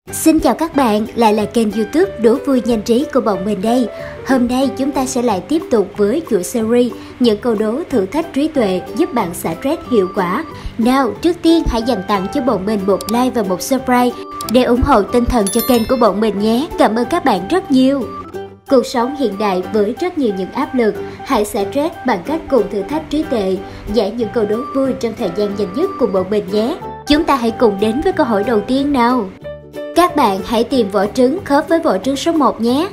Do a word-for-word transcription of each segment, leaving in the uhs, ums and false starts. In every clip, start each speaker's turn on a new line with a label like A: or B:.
A: Xin chào các bạn, lại là kênh YouTube Đố Vui Nhanh Trí của bọn mình đây. Hôm nay chúng ta sẽ lại tiếp tục với chuỗi series những câu đố thử thách trí tuệ giúp bạn xả stress hiệu quả. Nào, trước tiên hãy dành tặng cho bọn mình một like và một subscribe để ủng hộ tinh thần cho kênh của bọn mình nhé. Cảm ơn các bạn rất nhiều. Cuộc sống hiện đại với rất nhiều những áp lực, hãy xả stress bằng cách cùng thử thách trí tuệ, giải những câu đố vui trong thời gian nhanh nhất cùng bọn mình nhé. Chúng ta hãy cùng đến với câu hỏi đầu tiên nào. Các bạn hãy tìm vỏ trứng khớp với vỏ trứng số một nhé.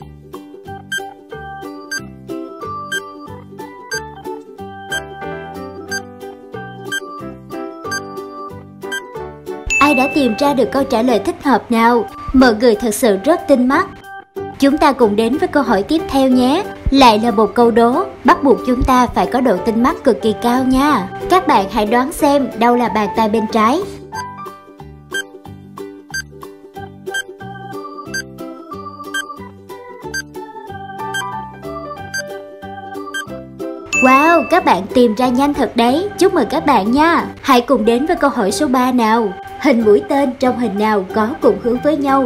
A: Ai đã tìm ra được câu trả lời thích hợp nào? Mọi người thật sự rất tinh mắt. Chúng ta cùng đến với câu hỏi tiếp theo nhé. Lại là một câu đố, bắt buộc chúng ta phải có độ tinh mắt cực kỳ cao nha. Các bạn hãy đoán xem đâu là bàn tay bên trái. Wow, các bạn tìm ra nhanh thật đấy, chúc mừng các bạn nha. Hãy cùng đến với câu hỏi số ba nào. Hình mũi tên trong hình nào có cùng hướng với nhau?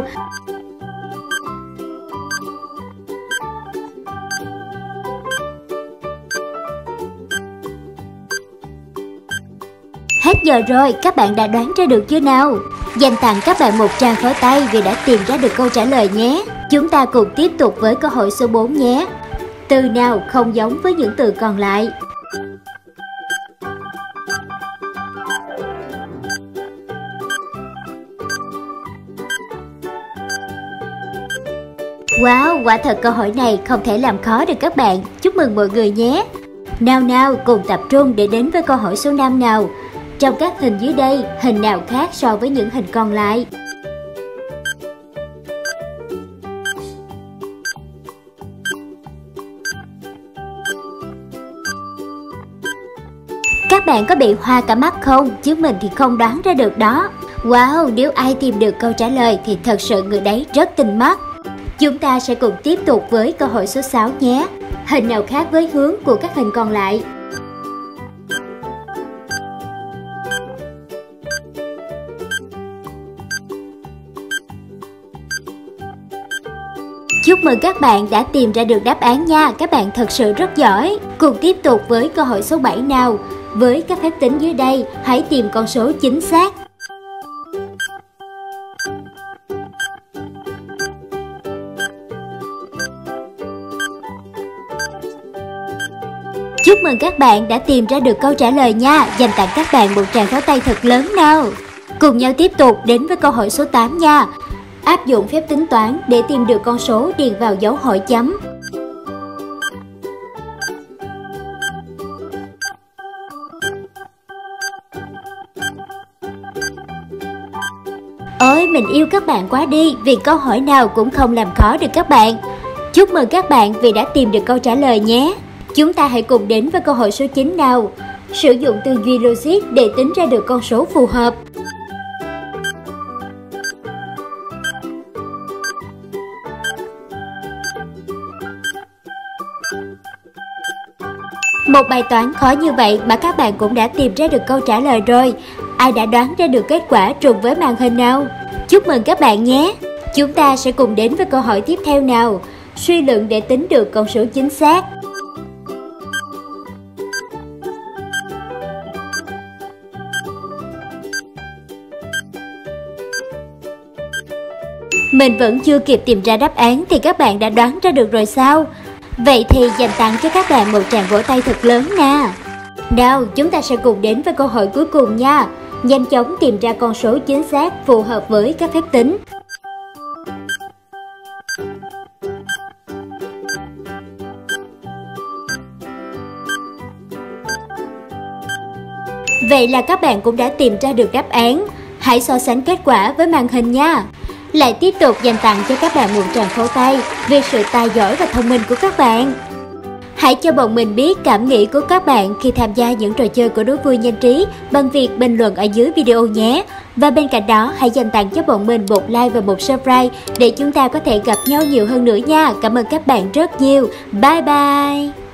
A: Hết giờ rồi, các bạn đã đoán ra được chưa nào? Dành tặng các bạn một tràng pháo tay vì đã tìm ra được câu trả lời nhé. Chúng ta cùng tiếp tục với câu hỏi số bốn nhé. Từ nào không giống với những từ còn lại? Wow, quả thật câu hỏi này không thể làm khó được các bạn. Chúc mừng mọi người nhé. Nào nào, cùng tập trung để đến với câu hỏi số năm nào. Trong các hình dưới đây, hình nào khác so với những hình còn lại? Các bạn có bị hoa cả mắt không? Chứ mình thì không đoán ra được đó. Wow, nếu ai tìm được câu trả lời thì thật sự người đấy rất tinh mắt. Chúng ta sẽ cùng tiếp tục với câu hỏi số sáu nhé. Hình nào khác với hướng của các hình còn lại? Chúc mừng các bạn đã tìm ra được đáp án nha, các bạn thật sự rất giỏi. Cùng tiếp tục với câu hỏi số bảy nào. Với các phép tính dưới đây, hãy tìm con số chính xác. Chúc mừng các bạn đã tìm ra được câu trả lời nha, dành tặng các bạn một tràng pháo tay thật lớn nào. Cùng nhau tiếp tục đến với câu hỏi số tám nha. Áp dụng phép tính toán để tìm được con số điền vào dấu hỏi chấm. Ôi, mình yêu các bạn quá đi vì câu hỏi nào cũng không làm khó được các bạn. Chúc mừng các bạn vì đã tìm được câu trả lời nhé. Chúng ta hãy cùng đến với câu hỏi số chín nào. Sử dụng tư duy logic để tính ra được con số phù hợp. Một bài toán khó như vậy mà các bạn cũng đã tìm ra được câu trả lời rồi. Ai đã đoán ra được kết quả trùng với màn hình nào? Chúc mừng các bạn nhé. Chúng ta sẽ cùng đến với câu hỏi tiếp theo nào. Suy luận để tính được con số chính xác. Mình vẫn chưa kịp tìm ra đáp án thì các bạn đã đoán ra được rồi sao? Vậy thì dành tặng cho các bạn một tràng vỗ tay thật lớn nè. Nào, chúng ta sẽ cùng đến với câu hỏi cuối cùng nha. Nhanh chóng tìm ra con số chính xác phù hợp với các phép tính. Vậy là các bạn cũng đã tìm ra được đáp án. Hãy so sánh kết quả với màn hình nha. Lại tiếp tục dành tặng cho các bạn một tràng pháo tay vì sự tài giỏi và thông minh của các bạn. Hãy cho bọn mình biết cảm nghĩ của các bạn khi tham gia những trò chơi của Đố Vui Nhanh Trí bằng việc bình luận ở dưới video nhé. Và bên cạnh đó hãy dành tặng cho bọn mình một like và một subscribe để chúng ta có thể gặp nhau nhiều hơn nữa nha. Cảm ơn các bạn rất nhiều. Bye bye.